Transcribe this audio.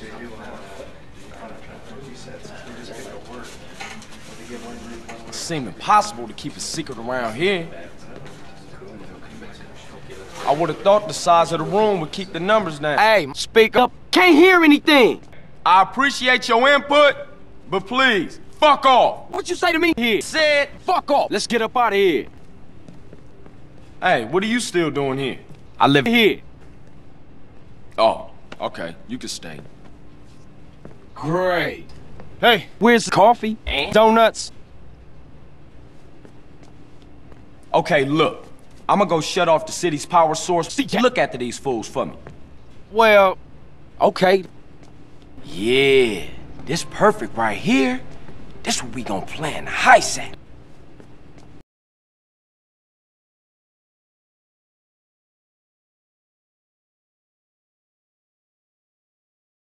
It seems impossible to keep a secret around here. I would have thought the size of the room would keep the numbers down. Hey, speak up. Can't hear anything. I appreciate your input, but please, fuck off. What you say to me here? Said, fuck off. Let's get up out of here. Hey, what are you still doing here? I live here. Oh, okay, you can stay. Great. Hey, where's the coffee and donuts? Okay, look. I'm gonna go shut off the city's power source. Look after these fools for me. Well, okay. Yeah, this perfect right here. This what we gonna plan the heist at.